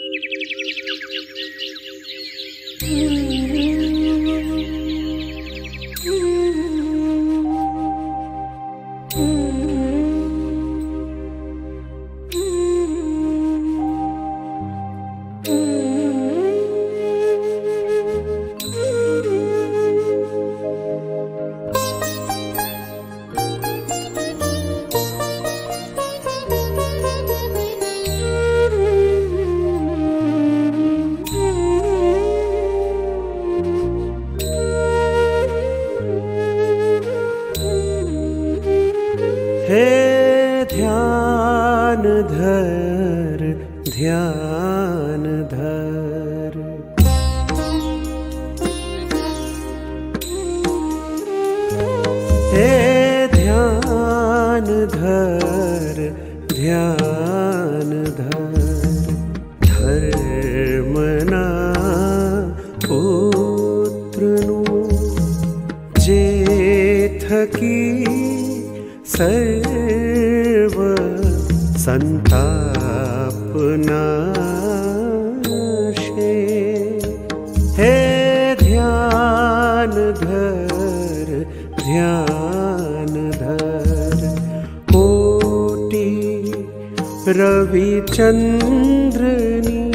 हे ध्यान धर ध्यान धर, हे ध्यान धर ध्यान धर, धर्मना पुत्रनु जे थकी सर्व संताप नाशे। हे ध्यान धर ध्यान धर, कोटि रविचंद्रनी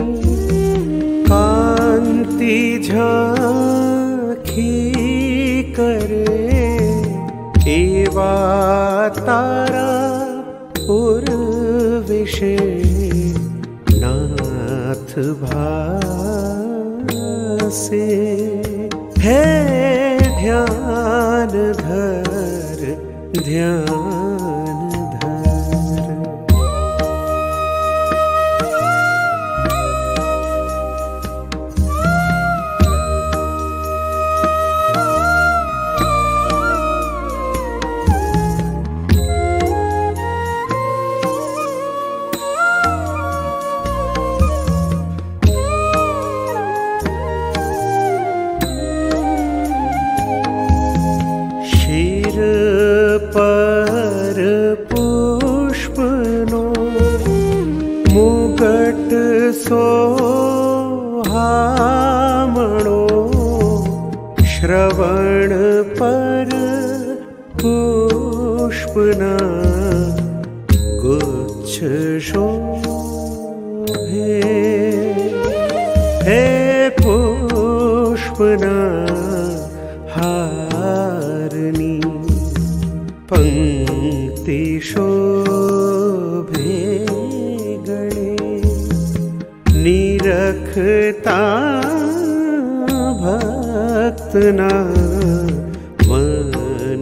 कांति झांकी करे, एवा तारा उर्विशे नाथ भासे। हे ध्यान धर ध्यान धर, पर पुष्पनो मुगट सोहामणो, श्रवण पर पुष्पना गुच्छ शोभे। हे पुष्पना हारनी पंक्ति शोभे गणे, निरखता भक्तना मन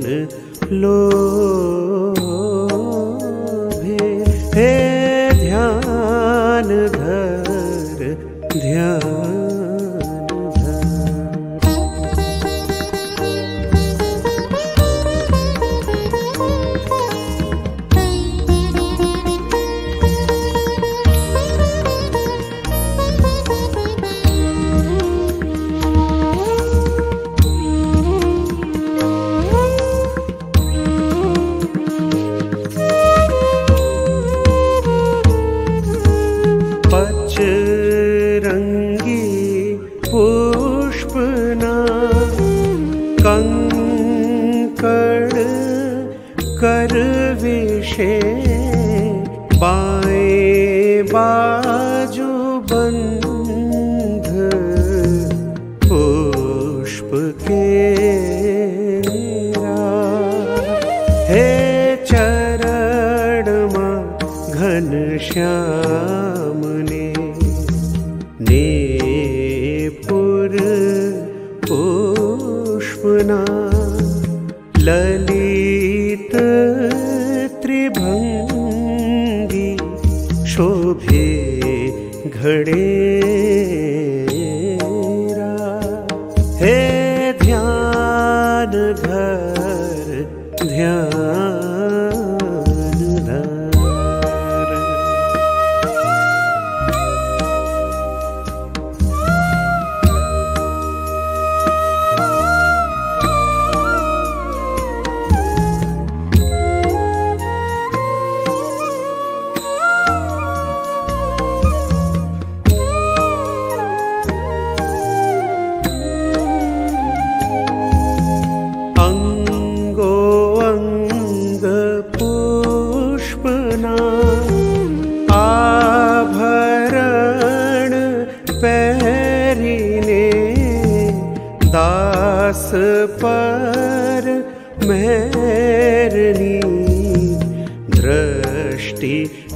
लोभे। हे ध्यान धर ध्यान रंगी पुष्पना कंकड़ कर विषे, बाएं बाजू बंध पुष्प केरा। हे चरण मा घनश्याम ने पुर पुष्पना, ललित त्रिभंगी शोभे घड़ेरा। हे ध्यान धर ध्यान धर, बैरनी दृष्टि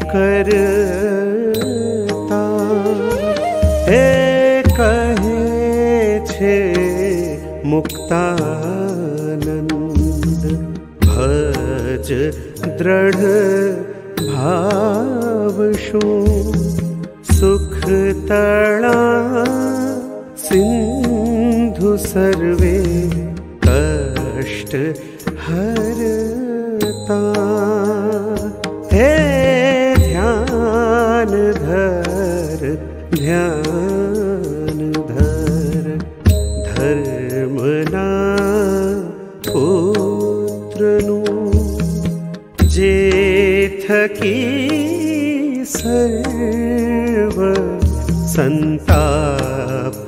करता। हे कहे छे मुक्तानंद भज दृढ़ भाव शू सुख तड़ा सिंधु सर्वे कष्ट हरता। हे ध्यान धर ध्यान धर धर्मना पुत्रनु जे थकी सर्व संताप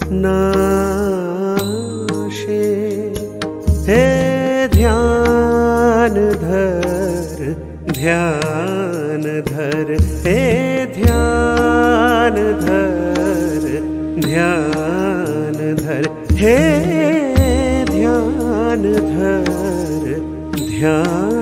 नाशे। हे ध्यान धर ध्यान धर हे ध्यान धर ध्यान धर हे ध्यान धर ध्यान